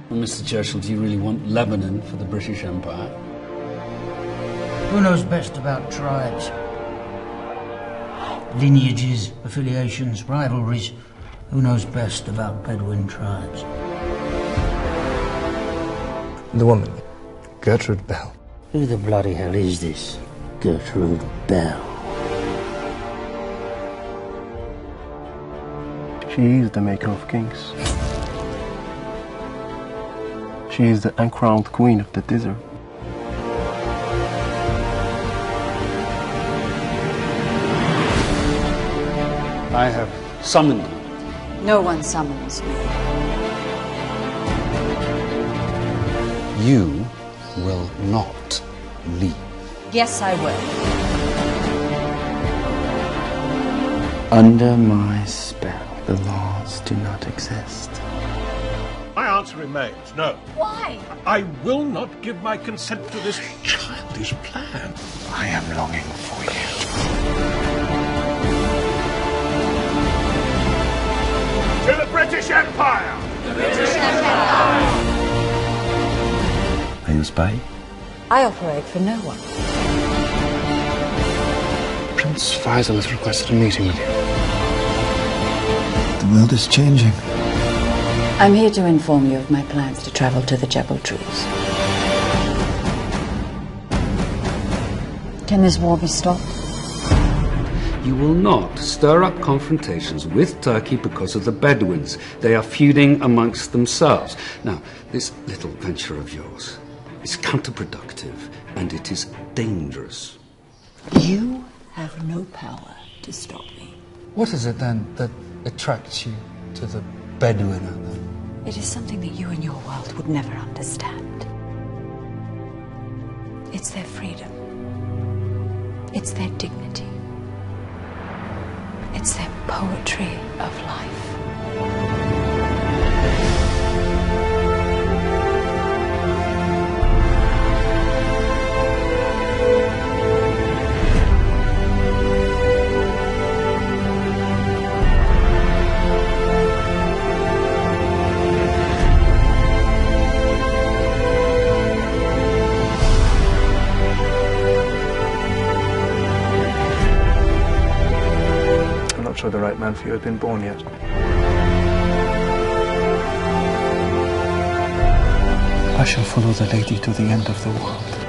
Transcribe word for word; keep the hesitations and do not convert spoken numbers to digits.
Well, Mister Churchill, do you really want Lebanon for the British Empire? Who knows best about tribes? Lineages, affiliations, rivalries. Who knows best about Bedouin tribes? The woman, Gertrude Bell. Who the bloody hell is this Gertrude Bell? She is the maker of kings. She is the uncrowned queen of the desert. I have summoned you. No one summons me. You will not leave. Yes, I will. Under my spell, the laws do not exist. My answer remains no. Why? I will not give my consent to this childish plan. I am longing for you. To the British Empire! The British Empire! Are you a spy? I operate for no one. Prince Faisal has requested a meeting with you. The world is changing. I'm here to inform you of my plans to travel to the Jebel Trees. Can this war be stopped? You will not stir up confrontations with Turkey because of the Bedouins. They are feuding amongst themselves. Now, this little venture of yours is counterproductive and it is dangerous. You have no power to stop me. What is it then that attracts you to the Bedouin anthem? It is something that you and your world would never understand. It's their freedom. It's their dignity. It's their poetry of life. I'm not sure the right man for you has been born yet. I shall follow the lady to the end of the world.